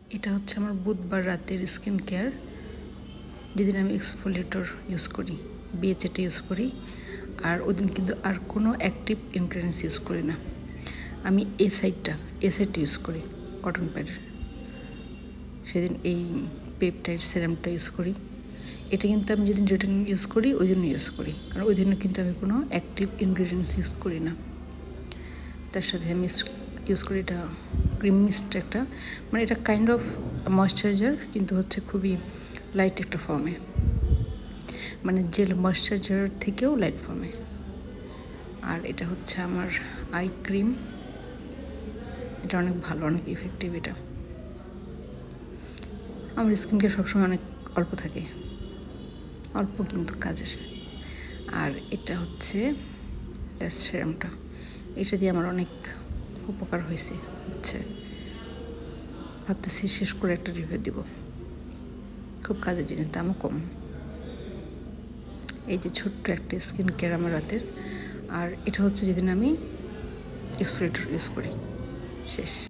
এটা হচ্ছে আমার বুধবার রাতের স্কিন কেয়ার, যেদিন আমি এক্সফোলিয়েটর ইউজ করি, BHA ইউজ করি। আর ওদিন কিন্তু আর কোনো অ্যাক্টিভ ইনগ্রেডিয়েন্টস ইউজ করি না। আমি এই সাইডটা ইউজ করি কটন প্যাডের। সেদিন এই পেপটাইড সেরামটা ইউজ করি। এটা কিন্তু আমি যেদিন রিটার্ন ইউজ করি ওই জন্য ইউজ করি, কারণ ওই দিনে কিন্তু আমি কোনো অ্যাক্টিভ ইনগ্রেডিয়েন্টস ইউজ করি না। তার সাথে আমি ইউজ করি এটা ক্রিম মিস্ট একটা, মানে এটা কাইন্ড অফ ময়শ্চারাইজার, কিন্তু হচ্ছে খুবই লাইট একটা ফর্মে, মানে জেল ময়শ্চারাইজার থেকেও লাইট ফর্মে। আর এটা হচ্ছে আমার আই ক্রিম, এটা অনেক ভালো, অনেক ইফেক্টিভ। এটা আমার স্কিন কেয়ার সবসময় অনেক অল্প থাকে, অল্প কিন্তু কাজের। আর এটা হচ্ছে ল্যাশ সেরামটা, এটা দিয়ে আমার অনেক উপকার হয়েছে। ভাবতেছি শেষ করে একটা রিভিউ দিব। খুব কাজের জিনিস, দামও কম। এই যে ছোট্ট একটা স্কিন কেয়ার আমার রাতের। আর এটা হচ্ছে যেদিন আমি এক্সফোলিয়েটর ইউজ করি। শেষ।